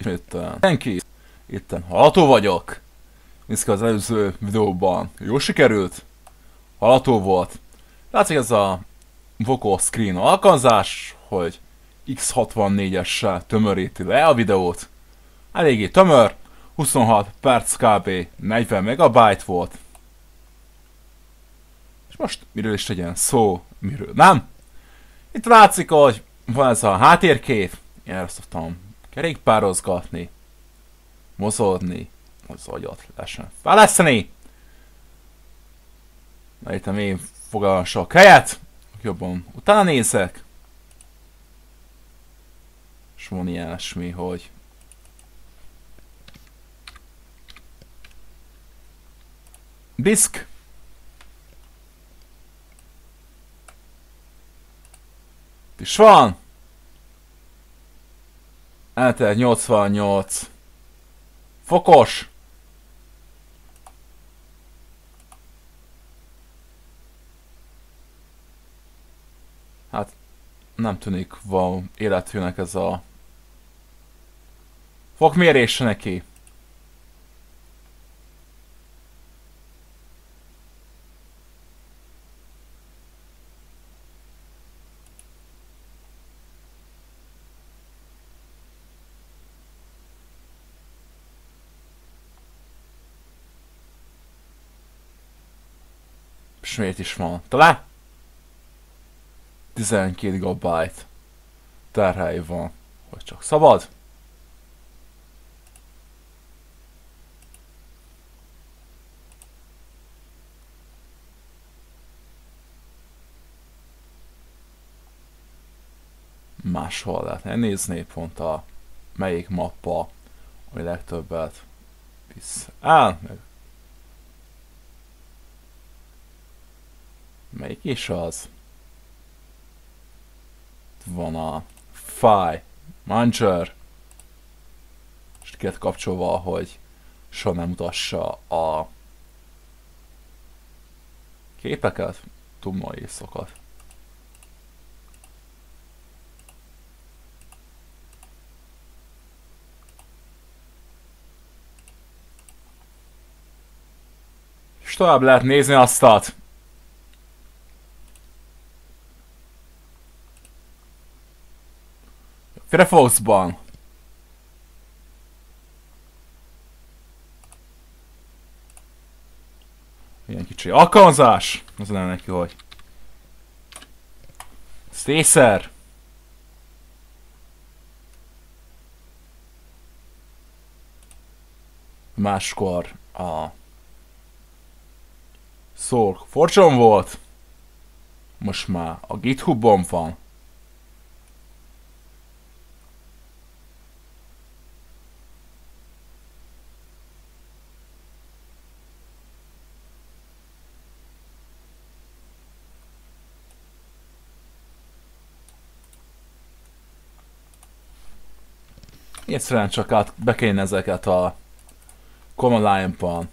Itten hallható vagyok. Nézd az előző videóban. Jó sikerült. Hallható volt. Látszik ez a vocal screen alkalmazás, hogy X64-essel tömöríti le a videót. Eléggé tömör. 26 perc kb. 40 megabyte volt. És most miről is legyen szó, miről nem? Itt látszik, hogy van ez a háttérkép. Én erre szoktam kerékpározgatni, mozogni, az agyat lehessen fejleszteni. Na itt én foglalom sok helyet, jobban utána nézek. És van ilyesmi, hogy disk. És van. Eltelt 88 fokos. Hát nem tűnik van életűnek ez a fokmérés neki. És miért is van? Talán 12 GB terhely van, hogy csak szabad. Máshol lehetne nézni pont a melyik mappa, ami legtöbbet visz el, meg melyik is az? Van a File Manager, és ki lett kapcsolva, hogy soha nem mutassa a képeket, dumma észokat. És tovább lehet nézni azt. Firefoxban. Ilyen kicsi alkalmazás. Az lenne neki, hogy Stacer. Máskor a Soul Fortune volt. Most már a GitHubon van. Egyszerűen csak be kéne ezeket a Command Line-ban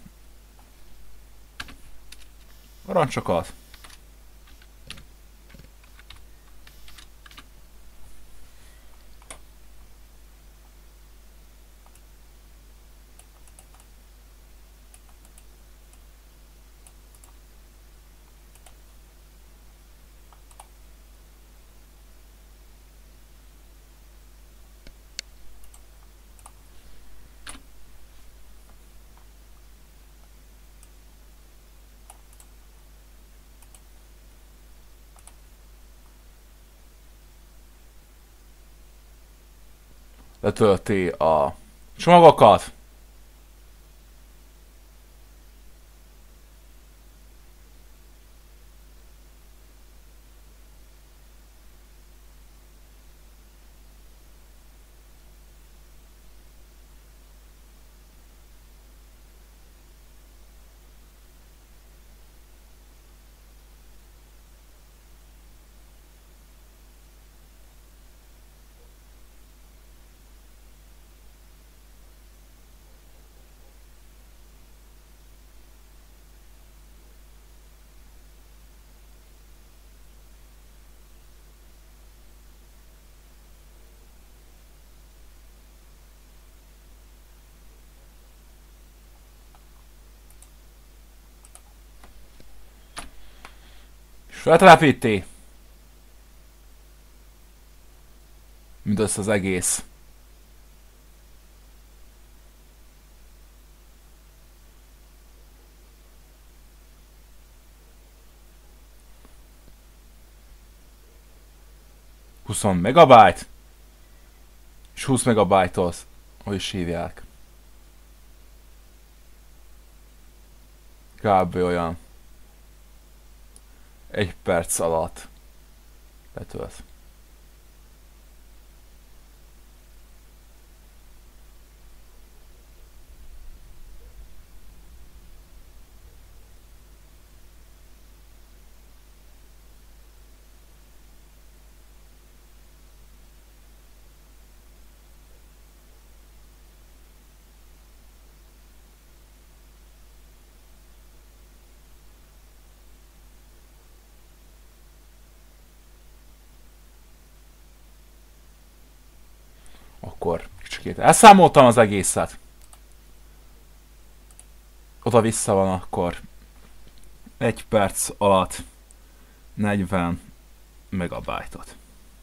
parancsokat. Letölti a csomagokat. feltelepíti. Mindössze az egész. ...20 megabyte. És 20 megabyte-hoz, hogy is hívják. Kb. Olyan. 1 perc alatt betölt. Akkor kicsikét elszámoltam az egészet. Oda-vissza van akkor 1 perc alatt 40 megabyte-ot.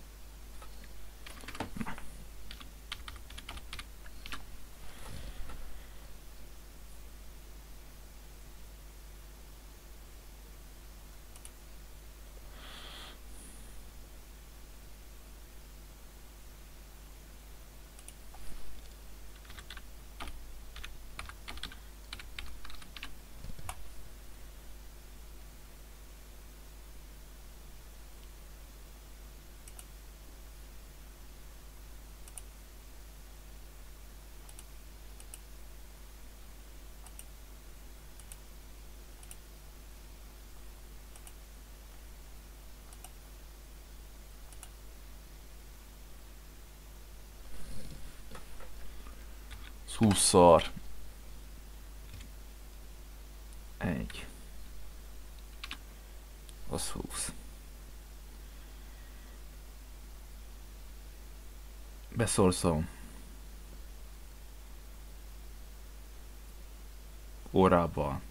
Húszszor 1 az 20. Beszorzom órában.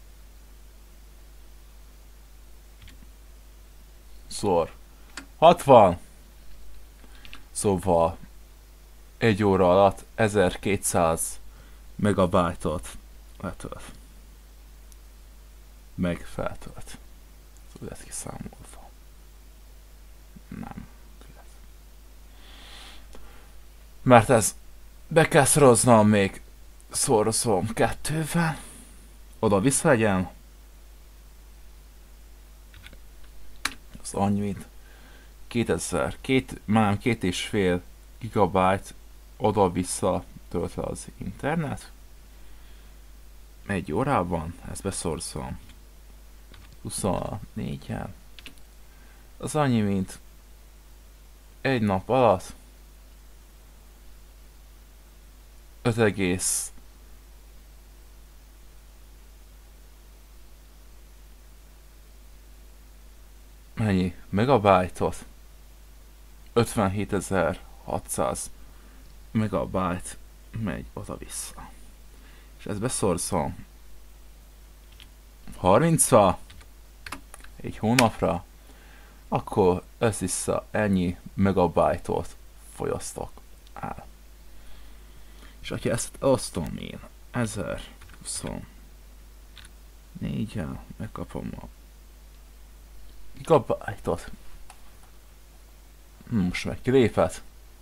Szor 60. Szóval 1 óra alatt 1200 megabyte-ot letölt. Meg feltölt. Szóval ezt kiszámolva. Nem. Mert ez be kell szoroznom még szorozom 2-vel. Oda visszalegyen. Az annyi, mint 2000, már nem 2,5 gigabyte oda-vissza töltve az internet. 1 órában, ezt beszorzom 24-jel. Az annyi, mint 1 nap alatt 5, mennyi megabyte-ot? 57.600 megabyte megy oda-vissza. És ezt beszorzom 30-ra, 1 hónapra, akkor össze ennyi megabyte-ot fogyasztok el. És ha ezt osztom én 1024-jel, megkapom a gigabyte-ot. Most meg kilépett.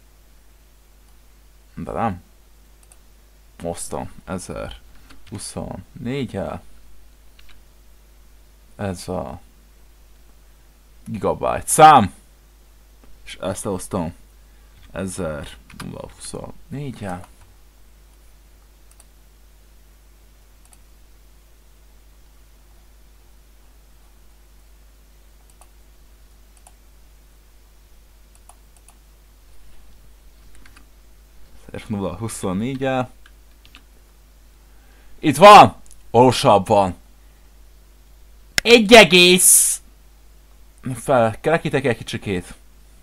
De nem. Osztom 1024-jel. Ez a gigabyte szám. És ezt osztom 1024-jel. F024-jel. Itt van! Valósabban. 1, felkerekítek egy kicsikét.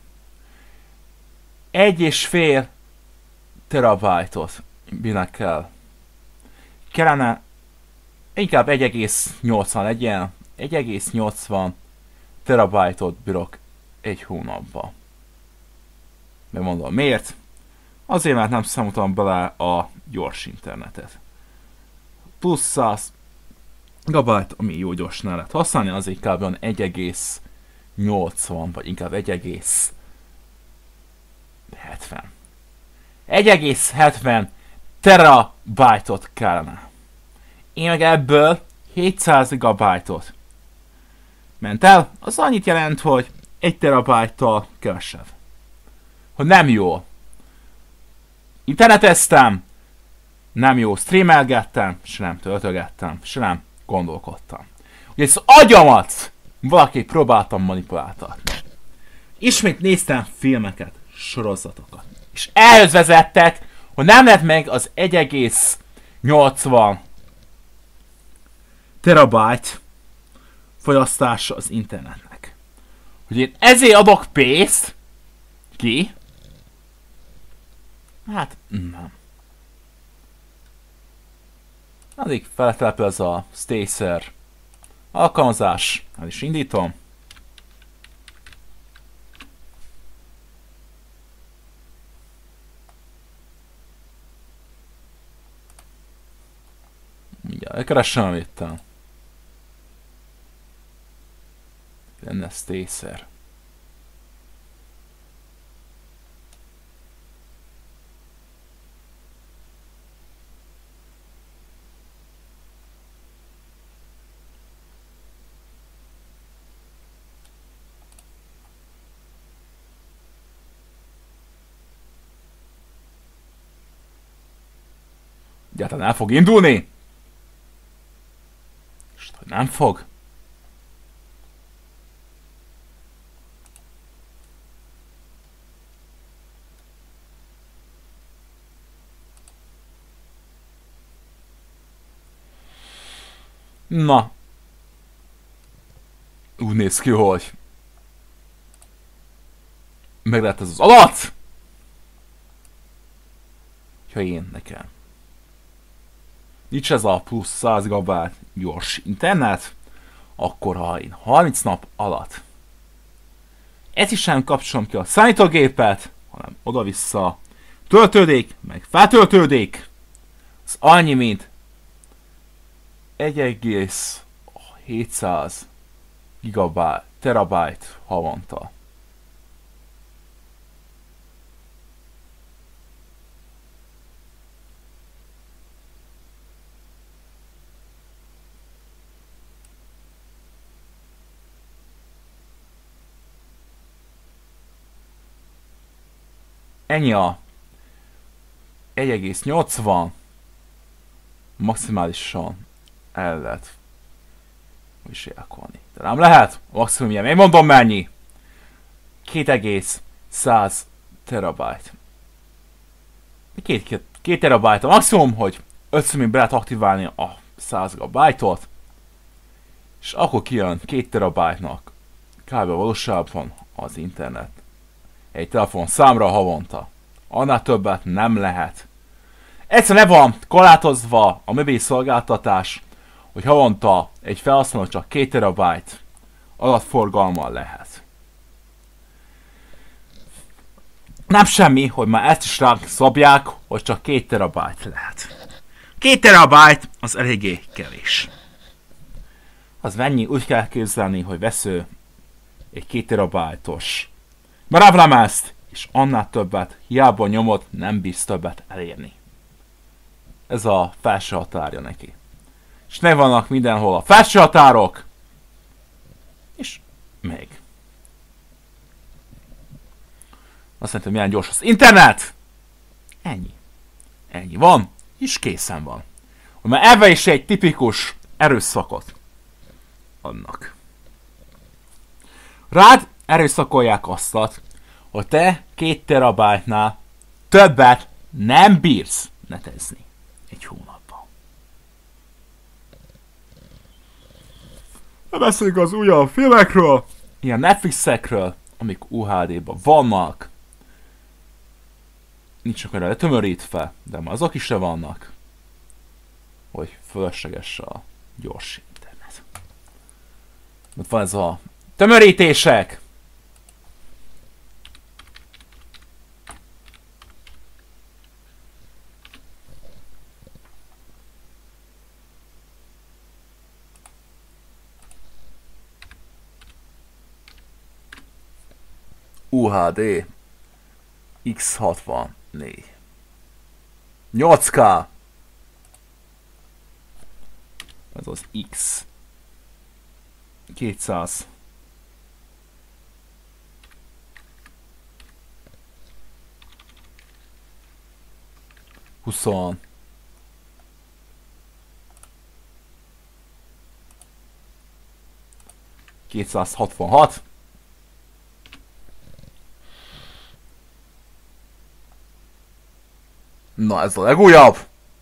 1,5 terabájtot minek kell. Kellene inkább 1,80 legyen. 1,80 terabájtot bírok egy hónapban. Megmondom miért? Azért, mert nem számoltam bele a gyors internetet. Plusz 100 gigabyte, ami jó gyorsan lehet használni, azért kb. 1,80 vagy inkább 1,70. 1,70 terabájtot kellene. Én meg ebből 700 gigabájtot ment el, az annyit jelent, hogy 1 terabájttal kevesebb. Hogy nem jó. Interneteztem, nem jó streamelgettem, se nem töltögettem, se nem gondolkodtam. Ugye az agyamat valaki próbáltam manipuláltatni. Ismét néztem filmeket, sorozatokat. És ehhez vezettek, hogy nem lett meg az 1,80 terabyte fogyasztása az internetnek. Hogy én ezért adok pénzt ki? Hát nem. Addig feltelepül ez a Stacer alkalmazás. El is indítom. Mindjárt elkeresem itt. Lenne Stacer. Egyáltalán el fog indulni? És hogy nem fog? Na. Úgy néz ki, hogy meg lehet ez az alatt? Ha én nekem. Nincs ez a plusz 100 GB gyors internet, akkor ha én 30 nap alatt ezt is sem kapcsolom ki a számítógépet, hanem oda-vissza töltődik, meg feltöltődik, az annyi, mint 1,700 terabyte havonta. Ennyi a 1,80 maximálisan el lehet is élkolni. De nem lehet? Maximum ilyen. Én mondom mennyi? 2,100 terabyte. 2 terabyte a maximum, hogy 5 be lehet aktiválni a 100 GB-ot, és akkor kijön 2 terabyte-nak kb. Valóságban az internet. Egy telefon számra havonta. Annál többet nem lehet. Egyszerűen le van korlátozva a mobil szolgáltatás, hogy havonta egy felhasználó csak 2 terabyte adatforgalmal lehet. Nem semmi, hogy már ezt is ránk szabják, hogy csak 2 terabyte lehet. 2 terabyte az eléggé kevés. Az mennyi? Úgy kell képzelni, hogy vesző egy 2 terabájtos bravlemezt, és annál többet hiába nyomod, nem bíz többet elérni. Ez a felső határja neki. És ne vannak mindenhol a felső határok, és még. Azt mondtam, milyen gyors az internet! Ennyi. Ennyi van, és készen van. Mert ebben is egy tipikus erőszakot adnak. Rád erőszakolják azt, hogy te 2 terabájtnál többet nem bírsz netezni egy hónapban. Beszéljünk az újabb filmekről, ilyen Netflixekről, amik UHD-ban vannak. Nincs olyan letömörítve, de már azok is vannak, hogy fölösleges a gyors internet. Mert van ez a Tömörítések! UHD X64 8K. Ez az X 200. Huszon. Kétszázhatvanhat. Na, ez a legújabb.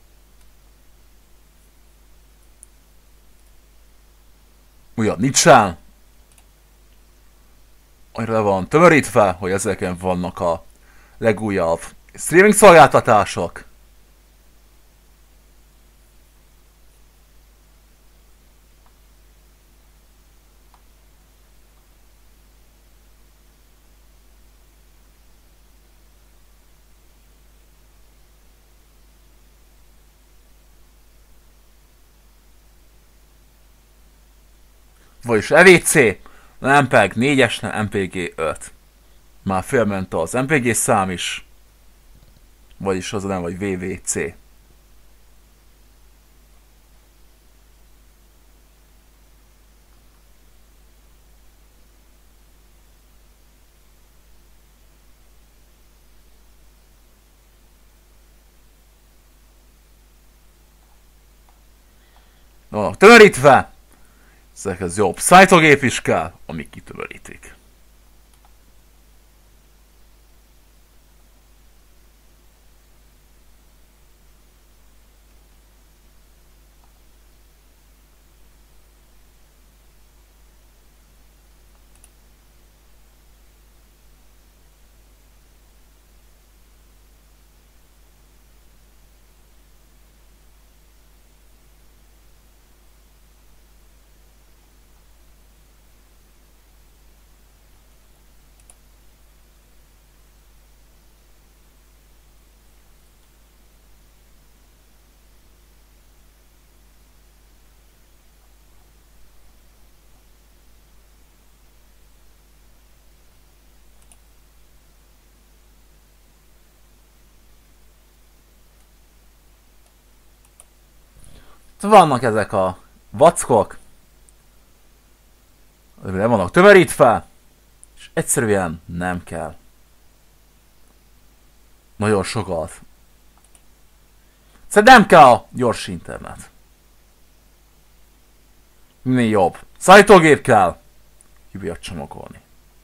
Újabb nincsen. Arra van tömörítve, hogy ezeken vannak a legújabb streaming szolgáltatások. Vagyis EVC, nem MPEG 4-es, nem MPG 5. Már félment az MPG szám is. Vagyis az nem, vagy VVC. Vannak tömörítve. Ezekhez jobb szájtogép is kell, amik kitömörítik. Vannak ezek a vackok, le vannak tömörítve, és egyszerűen nem kell. Nagyon sokat. Szerintem nem kell a gyors internet. Minél jobb. Szállítógép kell. Hívjat csomagolni.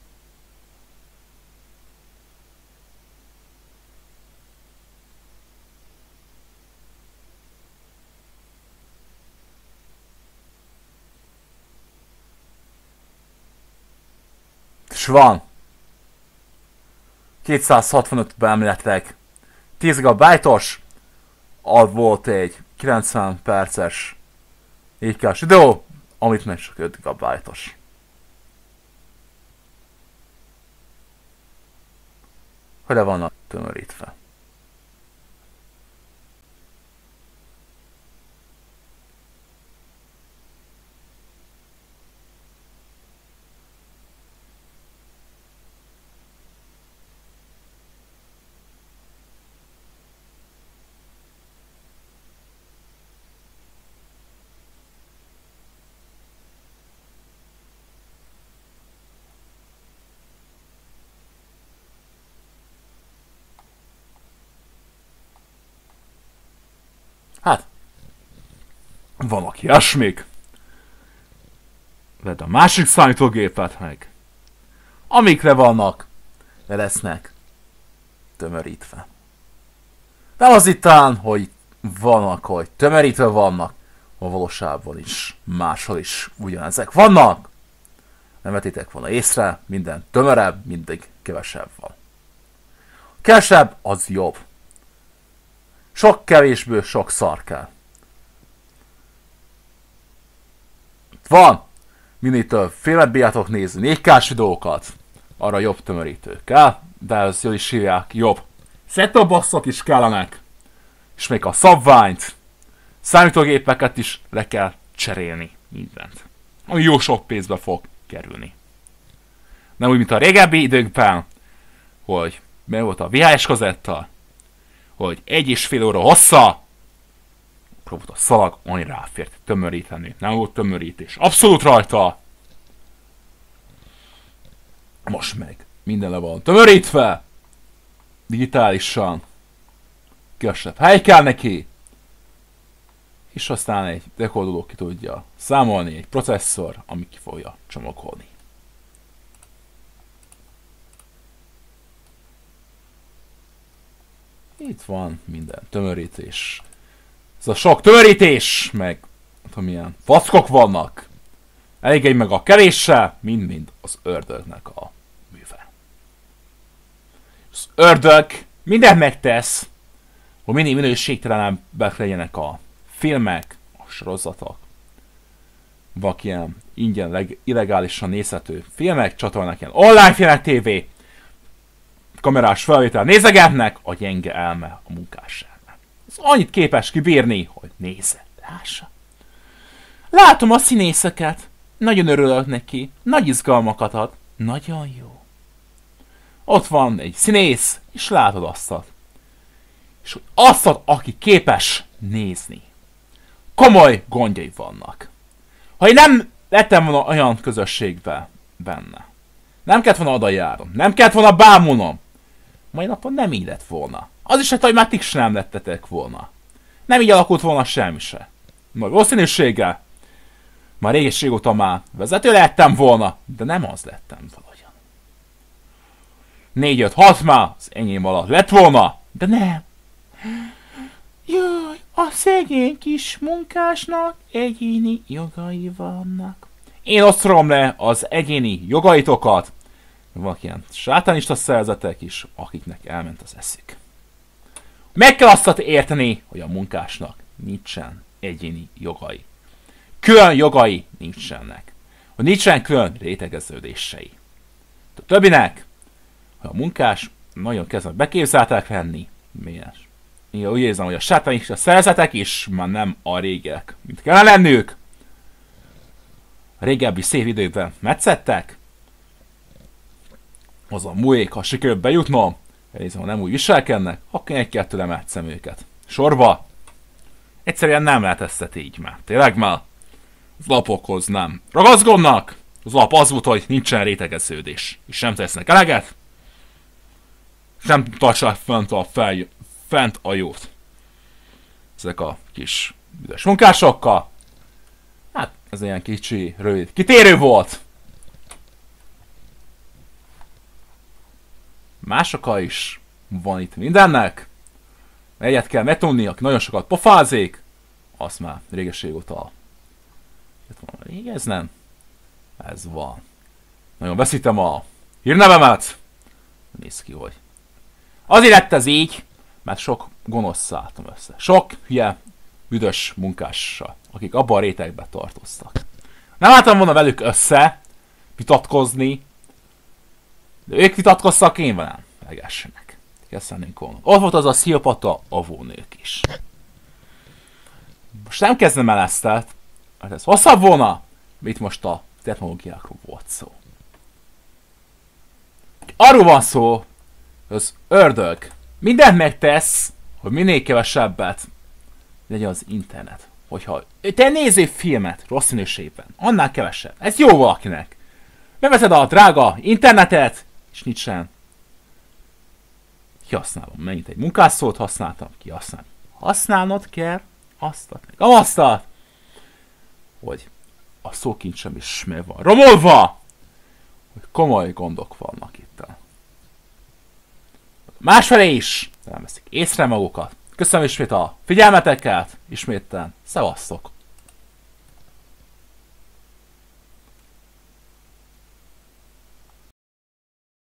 És van 265 elméletileg 10 GB-os, az volt egy 90 perces 4K-s videó, amit meg csak 5 GB-os. Hogy le vannak tömörítve. Hát, vannak ilyesmik. Vedd a másik számítógépet meg. Amikre vannak, le lesznek tömörítve. De az ittán, hogy vannak, hogy tömörítve vannak, a valóságban is, máshol is ugyanezek vannak. Nem vetitek volna észre, minden tömörebb, mindig kevesebb van. Kevesebb, az jobb. Sok kevésből sok szar kell. Van minél több filmet bírjátok nézni, 4K-s videókat, arra jobb tömörítő kell, de ez jól is hívják, jobb set-top boxok is kellenek, és még a szabványt, számítógépeket is le kell cserélni, mindent. Ami jó sok pénzbe fog kerülni. Nem úgy, mint a régebbi időkben, hogy meg volt a VHS kazetta, hogy 1,5 óra hossza, próbált a szalag, annyi ráfért tömöríteni. Nem volt tömörítés. Abszolút rajta! Most meg minden le van tömörítve, digitálisan, kevesebb hely kell neki, és aztán egy dekódoló ki tudja számolni, egy processzor, ami ki fogja csomagolni. Itt van minden tömörítés. Ez a sok tömörítés, meg tudom milyen fackok vannak. Elégedj meg a kevéssel, mind-mind az ördögnek a műve. Az ördög mindent megtesz, hogy minél minőségtelenebbek legyenek a filmek, a sorozatok. Vannak ilyen ingyen, illegálisan nézhető filmek, csatornák, ilyen online filmek, tévé, kamerás felvétel nézegetnek, a gyenge elme a munkás elme. Ez annyit képes kibírni, hogy nézze, lássa. Látom a színészeket, nagyon örülök neki, nagy izgalmakat ad, nagyon jó. Ott van egy színész, és látod és hogy aki képes nézni. Komoly gondjai vannak. Ha én nem lettem volna olyan közösségbe benne, nem kellett volna oda járnom, nem kellett volna bámulnom, mai napon nem így lett volna. Az is lehet, hogy már ti sem nem lettetek volna. Nem így alakult volna semmi se. Nagy valószínűséggel már régóta már vezető lettem volna, de nem az lettem valahogyan. 4-5-6 már az enyém alatt lett volna, de nem. Jaj, a szegény kis munkásnak egyéni jogai vannak. Én osztrom le az egyéni jogaitokat. Vannak ilyen sátánista szervezetek is, akiknek elment az eszük. Meg kell azt érteni, hogy a munkásnak nincsen egyéni jogai. Külön jogai nincsenek. Hogy nincsen külön rétegeződései. A többinek, hogy a munkás nagyon kezdve beképzeltek lenni, miért? Én úgy érzem, hogy a sátánista szervezetek is már nem a régiek, mint kellene lennük. A régebbi szép időkben metszettek. Az a muék, ha sikerült bejutnom, elnézem, ha nem úgy viselkednek, akkor egy-kettőre metszem őket. Sorba. Egyszerűen nem lehet ezt így már. Tényleg már? Az lapokhoz nem ragaszkodnak. Az lap az volt, hogy nincsen rétegeződés. És nem tesznek eleget. És nem tartsák fent a jót. Ezek a kis büdös munkásokkal. Hát ez ilyen kicsi, rövid kitérő volt. Másokkal is van itt mindennek. Egyet kell megtudni, aki nagyon sokat pofázik, azt már régeség óta régeznem. Ez van. Nagyon veszítem a hírnevemet. Néz ki, hogy azért lett ez így, mert sok gonosz szálltam össze. Sok hülye, büdös munkással, akik abban a rétegben tartoztak. Nem álltam volna velük össze, vitatkozni, de ők vitatkoztak, én velem. Megessenek. Kezdenünk volna. Ott volt az a sziopata avónők is. Most nem kezdem el ezt, mert ez hosszabb volna, mint most a technológiákról volt szó. Arról van szó, hogy az ördög mindent megtesz, hogy minél kevesebbet legyen az internet. Hogyha te nézzél filmet rossz minőségben, annál kevesebb. Ez jó valakinek. Beveszed a drága internetet, és nincsen. Kihasználom. Mennyit egy munkásszót használtam, kihasználni. Használnod kell aztat, meg amaztat, hogy a szókincsem is meg van romolva, hogy komoly gondok vannak itt. Másfelé is nem veszik észre magukat. Köszönöm ismét a figyelmeteket, ismételten szevasztok!